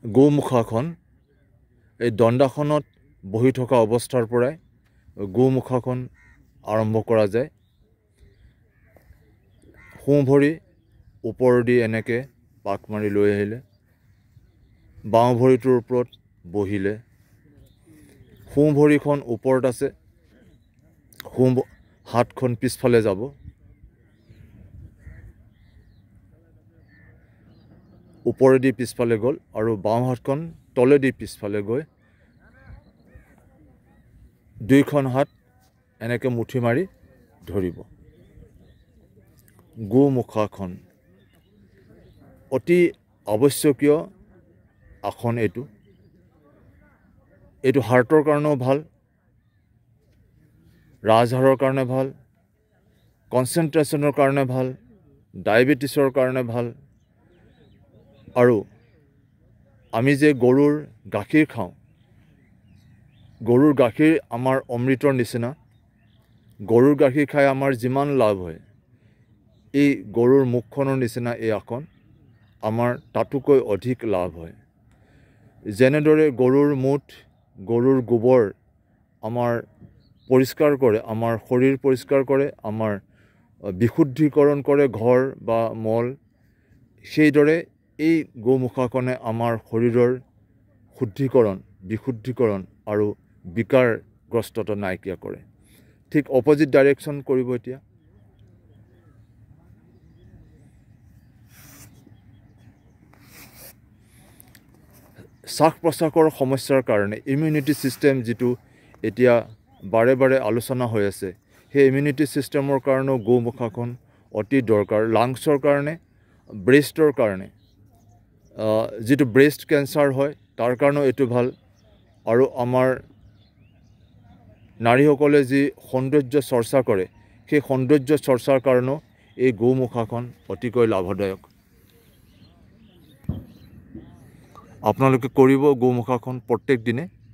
গোমুখাখন এই দণ্ডাসনত বহি থকা অৱস্থাৰ পৰাই গোমুখাখন আৰম্ভ কৰা যায়। সোঁ ভৰি ওপৰেদি এনেকৈ পাক মাৰি লৈ আহিলে, বাওঁ ভৰিটোৰ ওপৰত বহিলে, সোঁ ভৰিখন ওপৰত আছে, সোঁ হাতখন পিছফালে যাব, ওপৰেদি পিছফালে গ'ল আৰু বাওঁ হাতখন তলেদি পিছফালে গৈ দুইখন হাত এনেকৈ মুঠি মাৰি ধৰিব। গোমুখাখন অতি আৱশ্যকীয় আসন এইটো। এইটো হাৰ্টৰ কাৰণেও ভাল, ৰাজহাড়ৰ কাৰণে ভাল, কনচেনট্ৰেশ্যনৰ কাৰণে ভাল, ডায়েবেটিছৰ কাৰণে ভাল। আৰু আমি যে গৰুৰ গাখীৰ খাওঁ, গৰুৰ গাখীৰ আমাৰ অমৃতৰ নিচিনা। গৰুৰ গাখীৰ খাই আমাৰ যিমান লাভ হয়, এই গৰুৰ মুখখনৰ নিচিনা এই আসন আমাৰ তাতোকৈ অধিক লাভ হয়। যেনেদৰে গৰুৰ মুঠ, গৰুৰ গোবৰ আমাৰ পৰিষ্কাৰ কৰে, আমাৰ শৰীৰ পৰিষ্কাৰ কৰে, আমাৰ বিশুদ্ধিকৰণ কৰে ঘৰ বা মল, সেইদৰে এই গোমুখাখনে আমাৰ শৰীৰৰ শুদ্ধিকৰণ, বিশুদ্ধিকৰণ আৰু বিকাৰগ্ৰস্ততা নাইকিয়া কৰে। ঠিক অপজিট ডাইৰেকশ্যন কৰিব এতিয়া। শ্বাস প্ৰশ্বাসৰ সমস্যাৰ কাৰণে ইমিউনিটি ছিষ্টেম যিটো এতিয়া বাৰে বাৰে আলোচনা হৈ আছে, সেই ইমিউনিটি ছিষ্টেমৰ কাৰণেও গোমুখাখন অতি দৰকাৰ। লাংছৰ কাৰণে, ব্ৰেষ্টৰ কাৰণে, যিটো ব্ৰেষ্ট কেঞ্চাৰ হয় তাৰ কাৰণেও এইটো ভাল। আৰু আমাৰ নাৰীসকলে যি সৌন্দৰ্য চৰ্চা কৰে, সেই সৌন্দৰ্য চৰ্চাৰ কাৰণেও এই গোমুখাখন অতিকৈ লাভদায়ক। আপোনালোকে কৰিব গোমুখাখন প্ৰত্যেক দিনে।